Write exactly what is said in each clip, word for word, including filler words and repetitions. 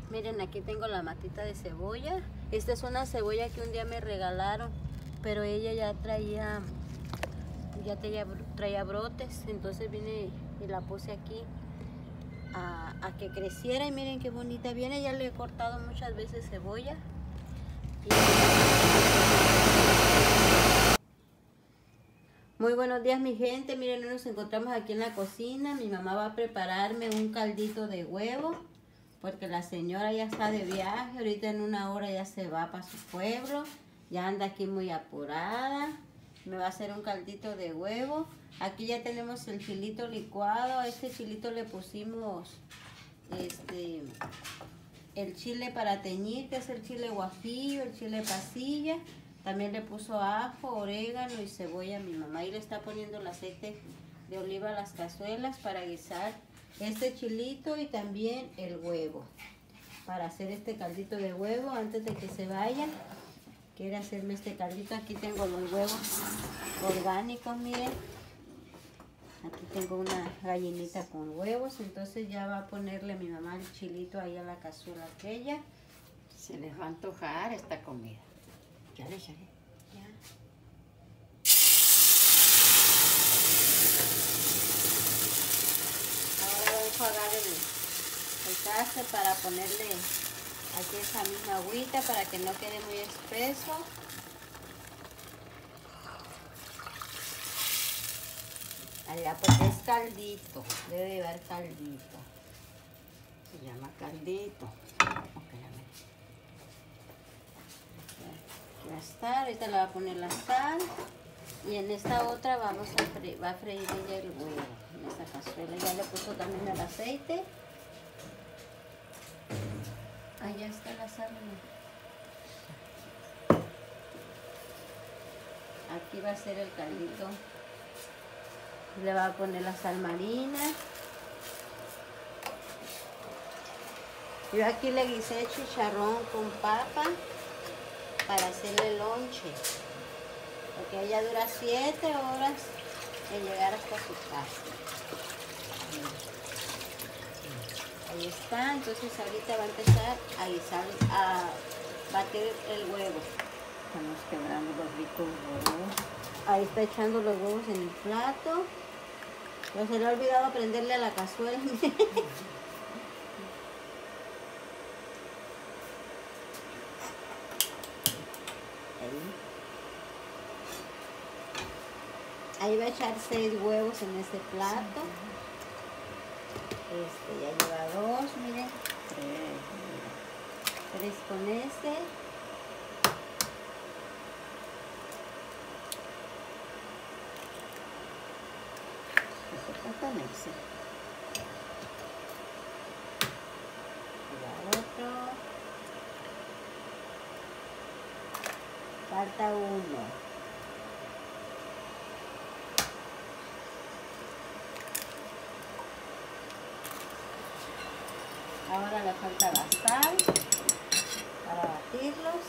Miren, aquí tengo la matita de cebolla. Esta es una cebolla que un día me regalaron, pero ella ya traía, ya traía, traía brotes, entonces vine y la puse aquí a, a que creciera. Y miren qué bonita viene. Ya le he cortado muchas veces cebolla. Y... Muy buenos días, mi gente. Miren, hoy nos encontramos aquí en la cocina. Mi mamá va a prepararme un caldito de huevo, porque la señora ya está de viaje. Ahorita en una hora ya se va para su pueblo. Ya anda aquí muy apurada. Me va a hacer un caldito de huevo. Aquí ya tenemos el chilito licuado. A este chilito le pusimos este el chile para teñir, que es el chile guajillo, el chile pasilla. También le puso ajo, orégano y cebolla a mi mamá. Y le está poniendo el aceite de oliva a las cazuelas para guisar este chilito y también el huevo. Para hacer este caldito de huevo, antes de que se vaya, quiere hacerme este caldito. Aquí tengo los huevos orgánicos, miren. Aquí tengo una gallinita con huevos, entonces ya va a ponerle a mi mamá el chilito ahí a la cazuela aquella. Se les va a antojar esta comida. Ya le echaré. Ya. Ahora voy a enjuagar el, el caste para ponerle aquí esa misma agüita para que no quede muy espeso. Allá porque es caldito, debe llevar caldito. Se llama caldito. Okay, ya está, ahorita le va a poner la sal. Y en esta otra vamos a freír, va a freír ella el huevo en esta cazuela. Ya le puso también el aceite. Allá está la sal. Aquí va a ser el caldito. Le va a poner la sal marina. Yo aquí le guisé chicharrón con papa para hacerle lonche, porque ella dura siete horas en llegar hasta su casa. Ahí está, entonces ahorita va a empezar a guisar, a batir el huevo. estamos quebrando los ricos huevos. Ahí está echando los huevos en el plato. Pero se le ha olvidado prenderle a la cazuela. Ahí va a echar seis huevos en este plato. Este ya lleva dos, miren. Tres. Tres con este. Eso con ese. Ya otro. Falta uno. Ahora le falta la sal para batirlos.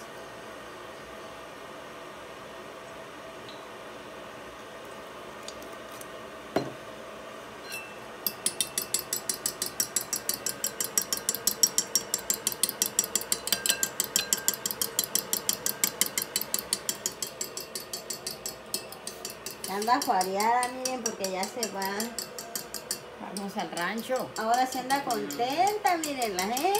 Anda juareada, miren, porque ya se va. Vamos al rancho. Ahora se anda contenta, mírenla, ¿eh?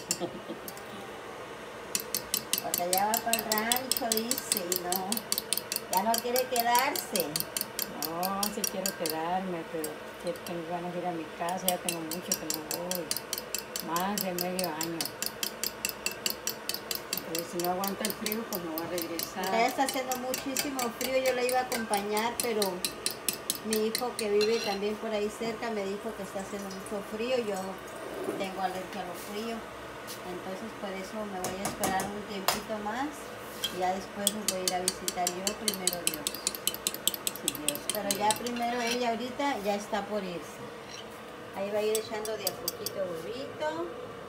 Porque ya va para el rancho, dice, y no, ya no quiere quedarse. No, sí quiero quedarme, pero quiero que me van a ir a mi casa. Ya tengo mucho que no voy. Más de medio año. Pero si no aguanta el frío, pues me voy a regresar. Ya está haciendo muchísimo frío, yo le iba a acompañar, pero mi hijo que vive también por ahí cerca me dijo que está haciendo mucho frío. Yo tengo alergia a lo frío, entonces por eso me voy a esperar un tiempito más y ya después me voy a ir a visitar yo, primero Dios. Sí, Dios. Pero ya primero ella ahorita ya está por irse. Ahí va a ir echando de a poquito huevito.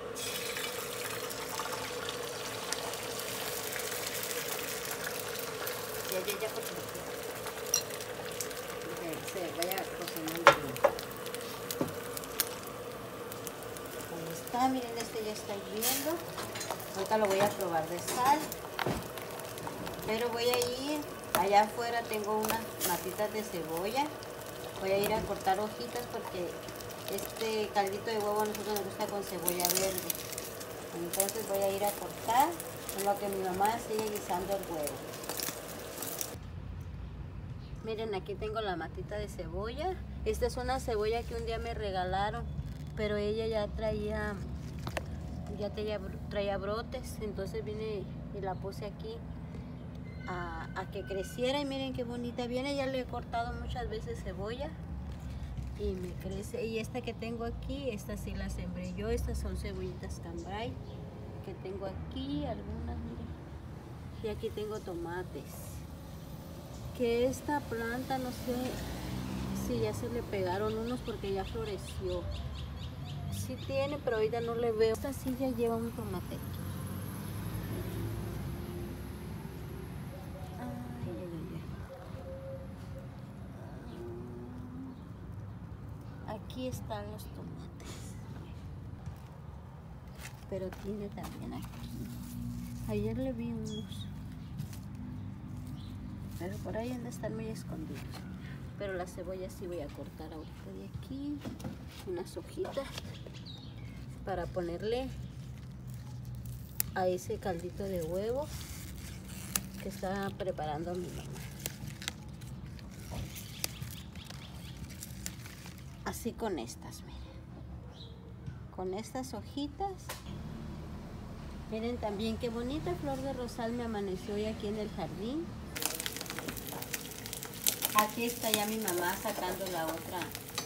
Ya, ya, ya, por favor. Que se vaya cocinando bien. Ahí está. está, miren, este ya está hirviendo. Ahorita lo voy a probar de sal. Pero voy a ir, allá afuera tengo unas matitas de cebolla. Voy a ir a cortar hojitas porque este caldito de huevo a nosotros nos gusta con cebolla verde. Entonces voy a ir a cortar en lo que mi mamá sigue guisando el huevo. Miren, aquí tengo la matita de cebolla. Esta es una cebolla que un día me regalaron, pero ella ya traía, ya traía, traía brotes. Entonces vine y la puse aquí a, a que creciera. Y miren qué bonita viene. Ya le he cortado muchas veces cebolla y me crece. Y esta que tengo aquí, esta sí la sembré yo. Estas son cebollitas cambray que tengo aquí, algunas, miren. Y aquí tengo tomates. Que esta planta, no sé si ya se le pegaron unos porque ya floreció. Sí tiene, pero ahorita no le veo. Esta sí ya lleva un tomate. Ay, ay, ay. Aquí están los tomates. Pero tiene también aquí. Ayer le vi unos. Pero por ahí han de estar muy escondidos. Pero la cebolla sí voy a cortar ahorita de aquí. Unas hojitas. Para ponerle a ese caldito de huevo que está preparando mi mamá. Así con estas, miren. Con estas hojitas. Miren también qué bonita flor de rosal me amaneció hoy aquí en el jardín. Aquí está ya mi mamá sacando la otra,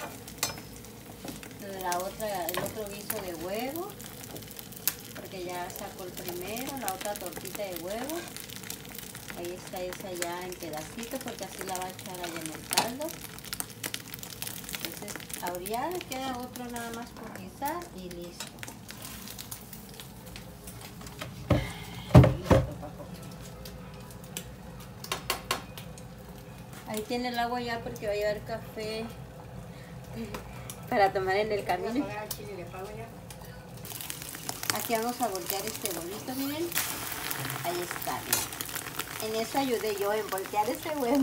la otra, el otro guiso de huevo, porque ya sacó el primero, la otra tortita de huevo. Ahí está esa ya en pedacitos, porque así la va a echar allá en el caldo. Entonces, ahora ya queda otro nada más por guisar y listo. Ahí tiene el agua ya porque va a llevar café para tomar en el camino. Aquí vamos a voltear este bolito, miren. Ahí está, miren. En eso ayudé yo, en voltear este huevo.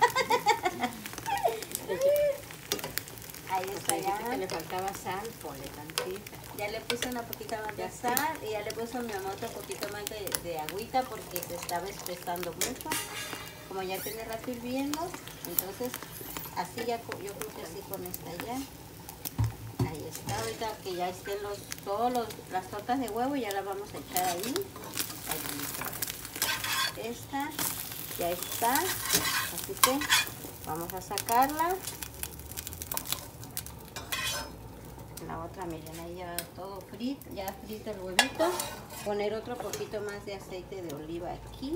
Ahí está ya. Que le faltaba sal, ponle tantita. Ya le puse una poquita más de sal y ya le puse a mi mamá otro poquito más de, de agüita porque se estaba espesando mucho. Como ya tiene rato hirviendo, entonces así ya, yo creo que así con esta ya. Ahí está, ahorita que ya estén los, todos los, las tortas de huevo, ya las vamos a echar ahí. Ahí. Esta ya está, así que vamos a sacarla. La otra, miren, ahí ya todo frito, ya frito el huevito. Poner otro poquito más de aceite de oliva aquí.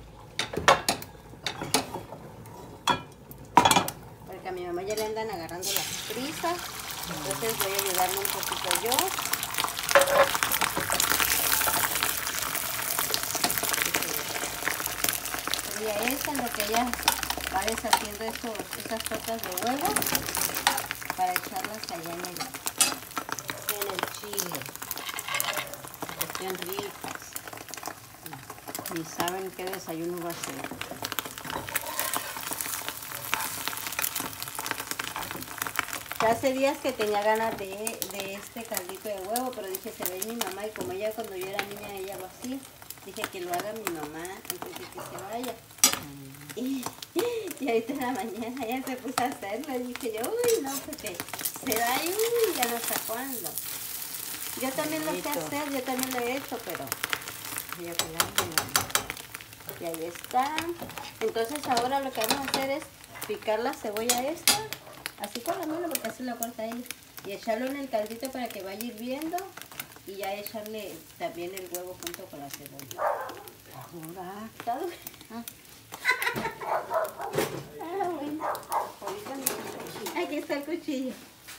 Porque a mi mamá ya le andan agarrando las prisas, entonces voy a ayudarle un poquito yo. Y a esta en lo que ella va deshaciendo estos, estas tortas de huevo para echarlas allá en el, en el chile, que estén ricas. Ni saben qué desayuno va a ser. Hace días que tenía ganas de, de este caldito de huevo, pero dije, se ve mi mamá, y como ella cuando yo era niña, ella lo hacía, dije que lo haga mi mamá antes de que se vaya. Mm. Y, y ahorita en la mañana ella se puso a hacerlo, y dije yo, uy, no, porque se va y uy, ya no sé cuándo. Yo también lo sé hacer, yo también lo he hecho, pero yo que la y ahí está. Entonces ahora lo que vamos a hacer es picar la cebolla esta. Así con la mano, porque así la corta ahí. Y echarlo en el caldito para que vaya hirviendo. Y ya echarle también el huevo junto con la cebolla. Ahora, ¿está duro? Ah. Ah, bueno. Ahorita me el cuchillo. Aquí está el cuchillo.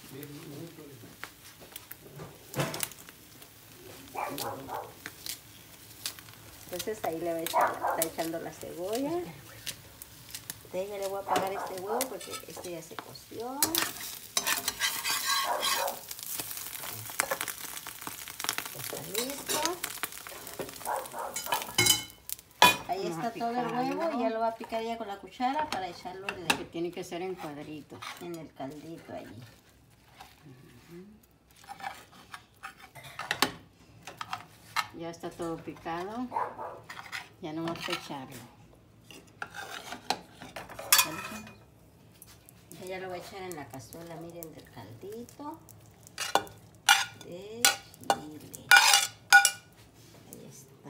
Entonces ahí le va a echar, está echando la cebolla. Entonces ya le voy a apagar este huevo porque este ya se coció. Está listo. Ahí Vamos está a todo el huevo picarlo. y ya lo va a picar ya con la cuchara para echarlo en Que el, tiene que ser en cuadritos. en el caldito allí. Ya está todo picado. Ya no vamos a echarlo. Ya lo voy a echar en la cazuela, miren, del caldito de chile. Ahí está.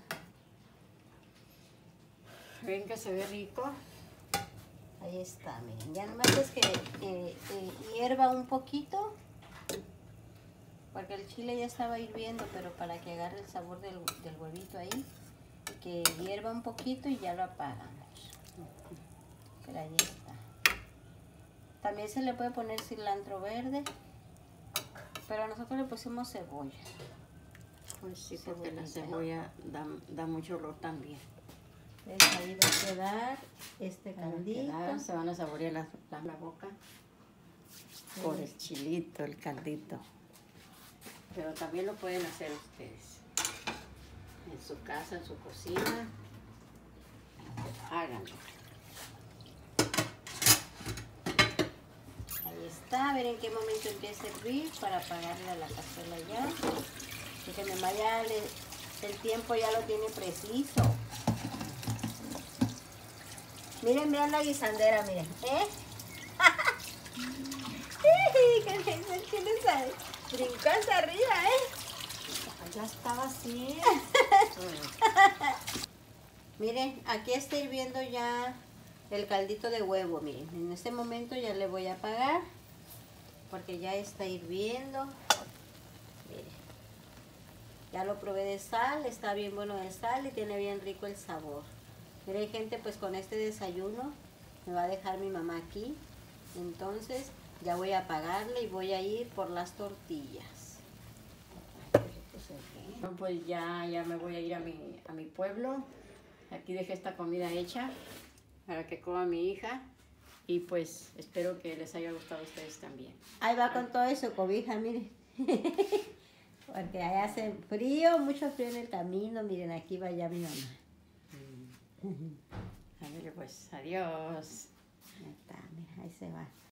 Ven que se ve rico. Ahí está, miren. Ya nomás es que eh, eh, hierva un poquito. Porque el chile ya estaba hirviendo, pero para que agarre el sabor del, del huevito ahí. Que hierva un poquito y ya lo apagamos. Pero ahí está. También se le puede poner cilantro verde. Pero nosotros le pusimos cebolla. Pues sí, porque la Cebollita. cebolla da, da mucho olor también. ¿Ves? Ahí va a quedar este Van a caldito. quedar, se van a saborear la, la, la boca por el chilito, el caldito. Pero también lo pueden hacer ustedes. En su casa, en su cocina. Háganlo. Ahí está, a ver en qué momento empieza a hervir para apagarle a la cazuela ya. Porque mi mamá ya le- el tiempo ya lo tiene preciso. Miren, miren la guisandera, miren. ¿Eh? ¿Qué le dice el chile? ¿Sabe? Brincó hasta arriba, ¿eh? Ya estaba así. Miren, aquí está hirviendo ya el caldito de huevo, miren. En este momento ya le voy a apagar porque ya está hirviendo. Miren. Ya lo probé de sal, está bien bueno de sal y tiene bien rico el sabor. Miren, gente, pues con este desayuno me va a dejar mi mamá aquí. Entonces ya voy a apagarle y voy a ir por las tortillas. Bueno, pues ya, ya me voy a ir a mi, a mi pueblo. Aquí dejé esta comida hecha para que coma mi hija. Y pues espero que les haya gustado a ustedes también. Ahí va con todo eso, cobija, miren. Porque allá hace frío, mucho frío en el camino. Miren, aquí va ya mi mamá. A ver, pues, adiós. Ahí está, mira, ahí se va.